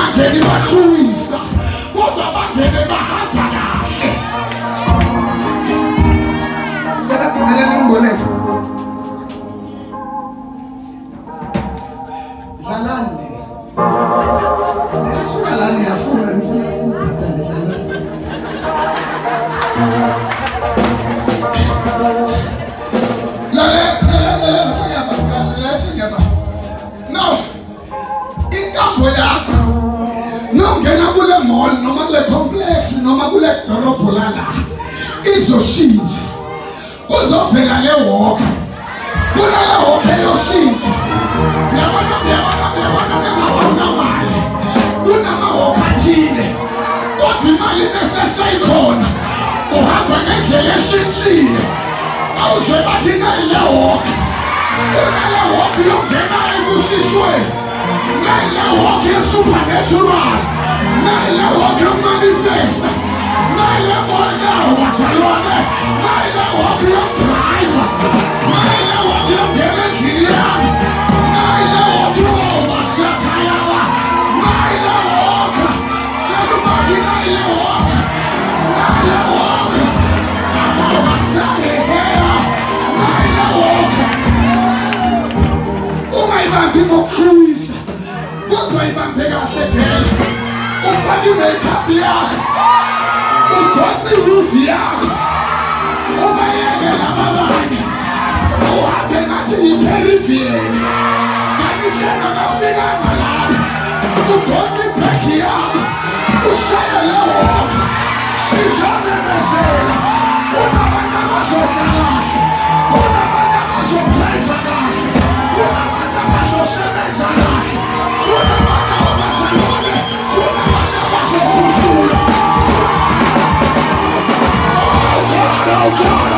abangeni bahlumisa kodwa abangeni bahamba kahle ngiboneke dlalani dlalani yafuna ngifuna sibhida dlalani now inkambo yakho nongena kule mall noma kule complex noma kule dolopho lana izoshintsha kuzovela le walk kunale walk eyoshintsha yabona mali kunama walk athile kodwa imali neseseyikhona uhamba ngendlela eshintshile awuzwe bathi nale walk kunale walk yongena ebusisweni nale walk ye-supernatural nale walk yomanifesta nale mona wazalwane nale walk yodriver nale walk yongena endlini yami nale walk yomasakayaba nale walk selubaki nale walk abamasakehea nale walk ungayibambi ngokukhulisa kodwa ibambe kahle phela ufake i-makeup yakho udonse irufu yakho ubayeke lababanye uhambe ngathi yi-Peruvian kanishena kafikanga lapha udonse ibheki yakho ushaye le walk shishamemezela unabantu abazodla kahle unabantu abazophlayisa kahle unabantu abazosebenza kahle unabantu abazalwane unabantu abazokhuzula oh God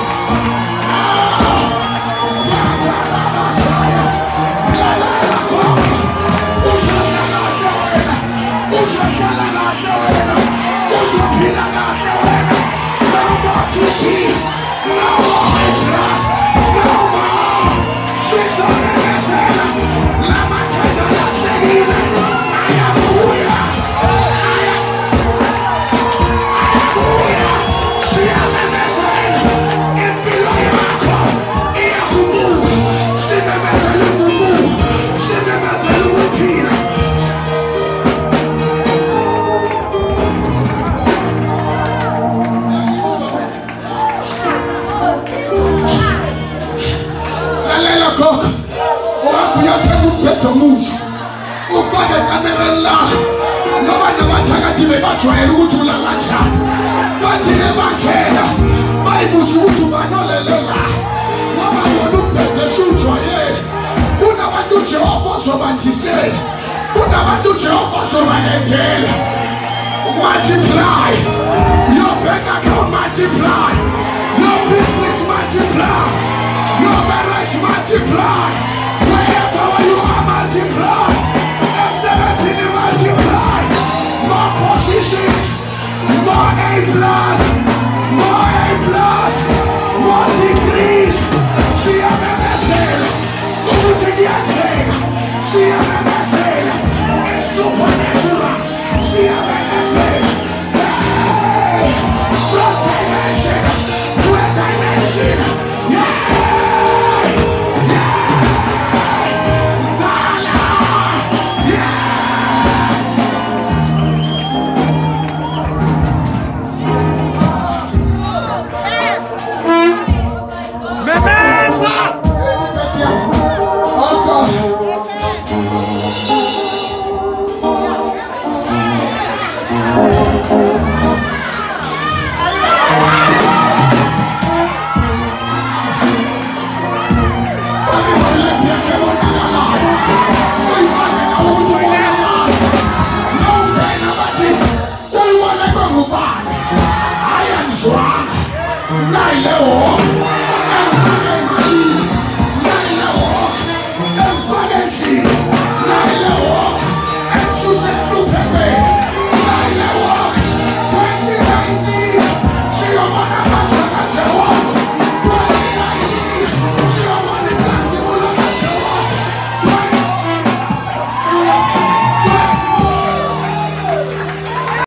ufake kamereni lakho nobanye abathakathile bajwayele ukuthi ulala njani bathile bakhela bayibuza ukuthi ubanolele la ngoba wona ubhedeshe ujwayele kunabantu uJehova ozobandisela kunabantu uJehova ozobalethela multiply your bank account, multiply your business, multiply your marriage, multiply wherever you are, multiply excellence in the multiply more positions, more A+, more degrees. See a message ukuthi ngiyathenga see a message it's supernatural see a message hey from dimension to a dimension I am strong.